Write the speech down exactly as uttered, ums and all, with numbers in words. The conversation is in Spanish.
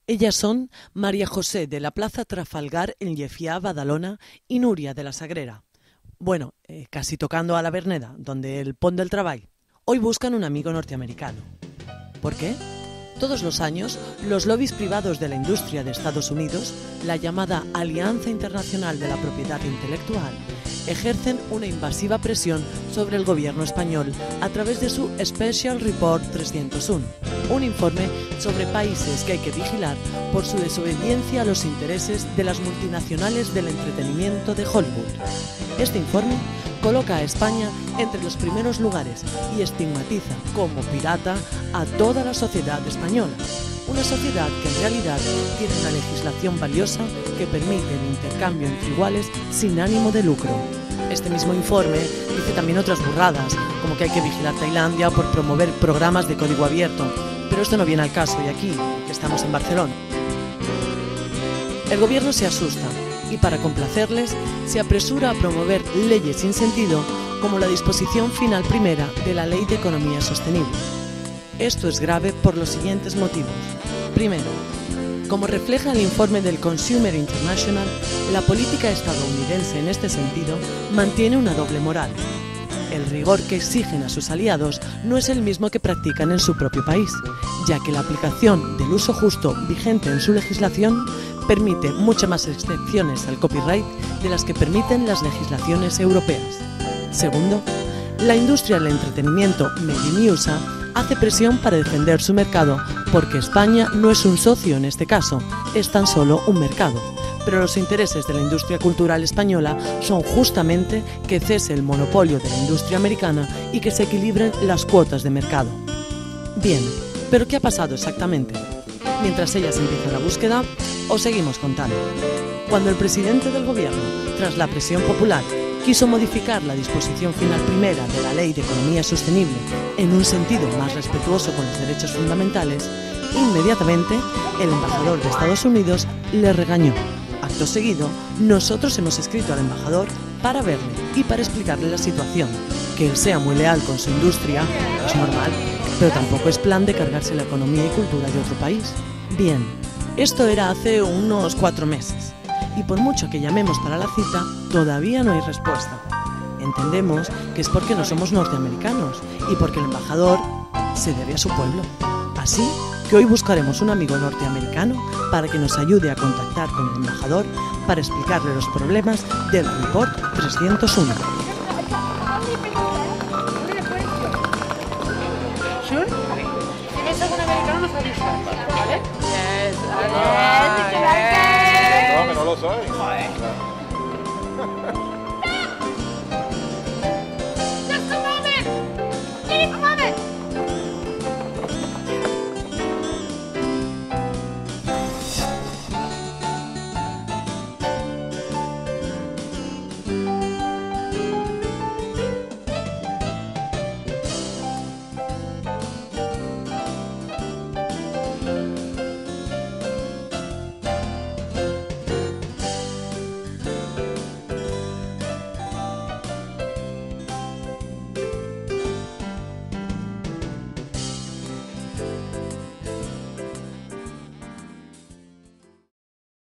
Ellas son María José de la Plaza Trafalgar en Llefià, Badalona, y Núria de la Sagrera. Bueno, eh, casi tocando a la Verneda, donde el Pont del Treball. Hoy buscan un amigo norteamericano. ¿Por qué? Todos los años, los lobbies privados de la industria de Estados Unidos, la llamada Alianza Internacional de la Propiedad Intelectual, ejercen una invasiva presión sobre el gobierno español a través de su Special Report trescientos uno, un informe sobre países que hay que vigilar por su desobediencia a los intereses de las multinacionales del entretenimiento de Hollywood. Este informe coloca a España entre los primeros lugares y estigmatiza como pirata a toda la sociedad española. Una sociedad que en realidad tiene una legislación valiosa que permite el intercambio entre iguales sin ánimo de lucro. Este mismo informe dice también otras burradas, como que hay que vigilar Tailandia por promover programas de código abierto, pero esto no viene al caso y aquí, que estamos en Barcelona. El gobierno se asusta y para complacerles se apresura a promover leyes sin sentido como la disposición final primera de la Ley de Economía Sostenible. Esto es grave por los siguientes motivos. Primero, como refleja el informe del Consumer International, la política estadounidense en este sentido mantiene una doble moral. El rigor que exigen a sus aliados no es el mismo que practican en su propio país, ya que la aplicación del uso justo vigente en su legislación permite muchas más excepciones al copyright de las que permiten las legislaciones europeas. Segundo, la industria del entretenimiento Made in U S A hace presión para defender su mercado porque España no es un socio en este caso, es tan solo un mercado. Pero los intereses de la industria cultural española son justamente que cese el monopolio de la industria americana y que se equilibren las cuotas de mercado. Bien, ¿pero qué ha pasado exactamente? Mientras ellas empiezan la búsqueda, os seguimos contando. Cuando el presidente del gobierno, tras la presión popular, quiso modificar la disposición final primera de la Ley de Economía Sostenible en un sentido más respetuoso con los derechos fundamentales, inmediatamente el embajador de Estados Unidos le regañó. Acto seguido, nosotros hemos escrito al embajador para verle y para explicarle la situación. Que él sea muy leal con su industria es normal, pero tampoco es plan de cargarse la economía y cultura de otro país. Bien, esto era hace unos cuatro meses. Y por mucho que llamemos para la cita, todavía no hay respuesta. Entendemos que es porque no somos norteamericanos y porque el embajador se debe a su pueblo. Así que hoy buscaremos un amigo norteamericano para que nos ayude a contactar con el embajador para explicarle los problemas del Report trescientos uno. ¿Sure? Si ves algún americano nos avisa, ¿vale? Yes, yes, yes. No, que no lo soy. Joder.